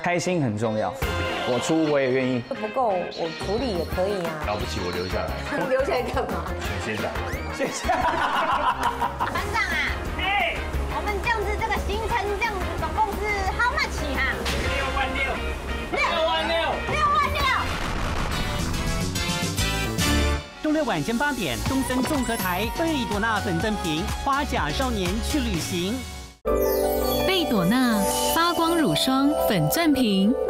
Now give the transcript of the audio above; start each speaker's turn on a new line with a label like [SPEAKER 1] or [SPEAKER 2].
[SPEAKER 1] 开心很重要，我出我也愿意。
[SPEAKER 2] 不够我处理也可以啊。
[SPEAKER 3] 了不起，我留下来。
[SPEAKER 2] 留起来干嘛？
[SPEAKER 3] 选县长。
[SPEAKER 1] 谢谢。
[SPEAKER 4] 班长啊，我们这样子这个行程这样子总共是 how much 哈？6万6。
[SPEAKER 5] 周六晚间8点，东森综合台贝朵娜粉赠品花甲少年去旅行。
[SPEAKER 6] 贝朵娜发光乳霜粉钻瓶